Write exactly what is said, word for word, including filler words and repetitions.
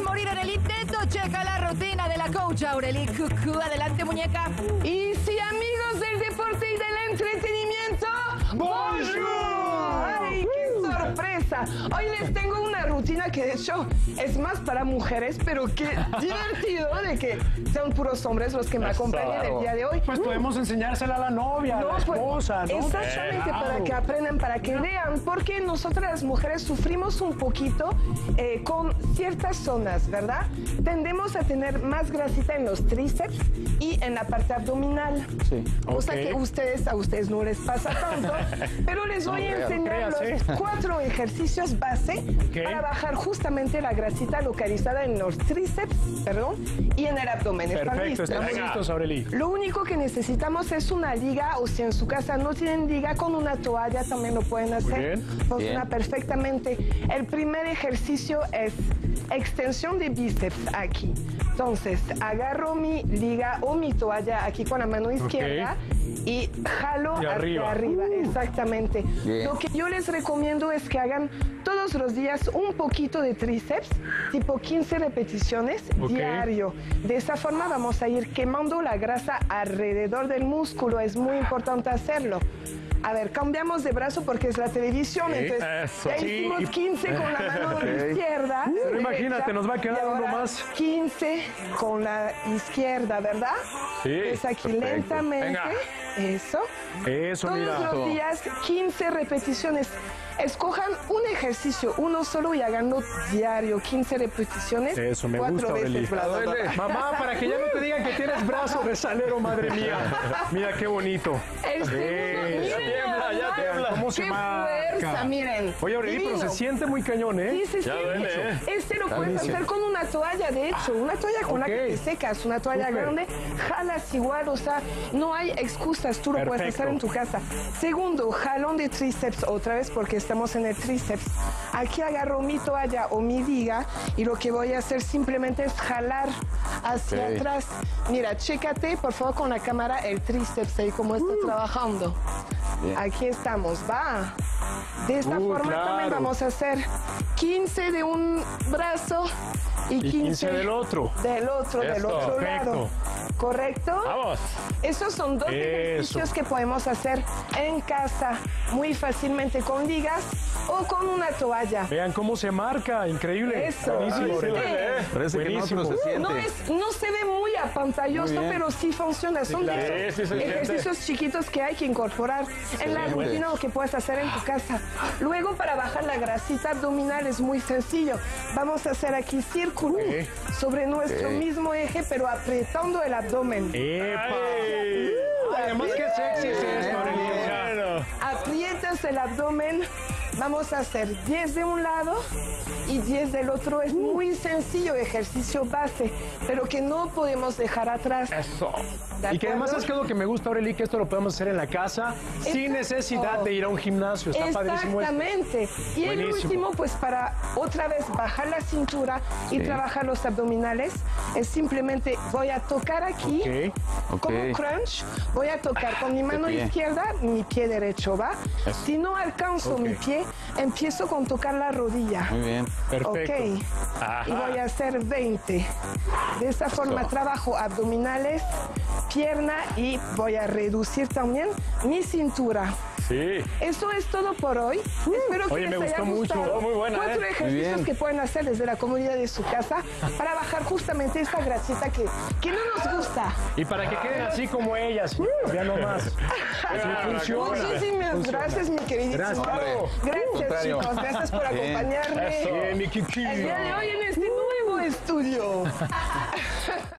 morir en el intento. Checa la rutina de la coach Aureli Cucú. Adelante, muñeca. Y sí, amigos del deporte y del entretenimiento, ¡bonjour! ¡Ay, qué sorpresa! Hoy les tengo una rutina que de hecho es más para mujeres, pero qué divertido de que sean puros hombres los que me acompañen el día de hoy. Pues podemos enseñársela a la novia, No, a la esposa, pues, ¿no? Exactamente, Claro. para que aprendan, para que vean, porque nosotras las mujeres sufrimos un poquito eh, con ciertas zonas, ¿verdad? Tendemos a tener más grasita en los tríceps y en la parte abdominal. Sí. Cosa Ok. que ustedes, a ustedes no les pasa tanto, pero les voy a enseñar No creas, los ¿eh? cuatro ejercicios base Ok. para bajar justamente la grasita localizada en los tríceps, perdón, y en el abdomen. ¿Están Perfecto, listos? estamos listos, Aureli. Lo único que necesitamos es una liga, o si en su casa no tienen liga, con una toalla también lo pueden hacer. bien. Funciona Bien. perfectamente. El primer ejercicio es extensión de bíceps aquí. Entonces, agarro mi liga o mi toalla aquí con la mano izquierda y jalo Y hacia arriba. arriba. Uh. Exactamente. Bien. Lo que yo les recomiendo es que hagan todos los días un poquito de tríceps, tipo quince repeticiones Ok. diario. De esa forma vamos a ir quemando la grasa alrededor del músculo. Es muy importante hacerlo. A ver, cambiamos de brazo porque es la televisión. Sí, Entonces, eso. ya Sí, hicimos y- quince con la mano Ok. izquierda. Pero derecha, imagínate, nos va a quedar y uno ahora más. quince con la izquierda, ¿verdad? Sí, Es aquí perfecto. lentamente. Venga. Eso. Eso, Todos mira. los días, quince repeticiones. Escojan un ejercicio, uno solo, y háganlo diario, quince repeticiones. Eso, me cuatro gusta, veces, Aureli. bla, bla, bla. Mamá, para que ya no te digan que tienes brazo de salero, madre mía. Mira qué bonito. El segundo, Eso. miren Ya tiembla, nada ya más. tiembla. ¿Cómo se ¡Qué marca? fuerza, miren! Oye, Aureli, pero se Divino. siente muy cañón, ¿eh? Sí, sí, sí. Ya duele, ¿eh? Este lo puedes buenísimo. hacer con una toalla, de hecho, una toalla con la Ok. que te secas, una toalla Súper. grande, jalas igual, o sea, no hay excusas, tú lo puedes Perfecto. hacer en tu casa. Segundo, jalón de tríceps, otra vez porque estamos en el tríceps. Aquí agarro mi toalla o mi liga y lo que voy a hacer simplemente es jalar hacia Ok. atrás. Mira, chécate, por favor, con la cámara el tríceps ahí cómo está trabajando. Bien. Aquí estamos, va. De esta Uh, forma claro. también vamos a hacer quince de un brazo y Y quince, quince del otro. Del otro, del Eso, otro perfecto. lado. ¿Correcto? Vamos. Esos son dos Eso. ejercicios que podemos hacer en casa muy fácilmente con ligas o con una toalla. Vean cómo se marca. Increíble. Eso. Buenísimo, ¿Viste? Aureli. Parece que no, Buenísimo. pero se siente. No, es, no se ve muy apantalloso, Muy bien. pero sí funciona. Son de claro. esos Sí, sí, se ejercicios chiquitos que hay que incorporar en la Excelente. rutina o que puedes hacer en tu casa. Luego, para bajar la grasita abdominal es muy sencillo. Vamos a hacer aquí círculo Ok. sobre nuestro Ok. mismo eje, pero apretando el abdomen. ¡Epa! Ay, además qué sexy es esto, Aureli. O sea, Aprietas el abdomen. Vamos a hacer diez de un lado y diez del otro. Es muy sencillo, ejercicio base, pero que no podemos dejar atrás. Eso. ¿De Y que además acuerdo? es que lo que me gusta, Aureli, que esto lo podemos hacer en la casa sin Exacto. necesidad de ir a un gimnasio. Está padrísimo esto. Exactamente. Y el Buenísimo. último, pues para otra vez bajar la cintura y Sí. trabajar los abdominales, es simplemente voy a tocar aquí, Ok. como Ok. crunch, voy a tocar con mi mano pie. izquierda, mi pie derecho, ¿va? Si no alcanzo Ok. mi pie, empiezo con tocar la rodilla. Muy bien. Perfecto. Ok. Ajá. Y voy a hacer veinte. De esta forma trabajo abdominales, pierna y voy a reducir también mi cintura. Sí. Eso es todo por hoy. Espero que Oye, me les haya gustó mucho. gustado. Oh, muy buena, Cuatro ¿eh? ejercicios Muy bien. que pueden hacer desde la comodidad de su casa para bajar justamente esta grasita que, que no nos gusta. Y para que queden así como ellas, ya no más. Así funciona. Muchísimas Funciona. gracias, mi queridísimo. Gracias. Gracias, Contrario. chicos. Gracias por Bien. acompañarme Bien, mi Kiki. el día de hoy en este nuevo estudio.